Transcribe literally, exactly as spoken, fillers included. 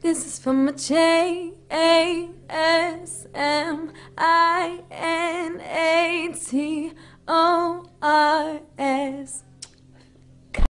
This is from a J A S M I N A T O R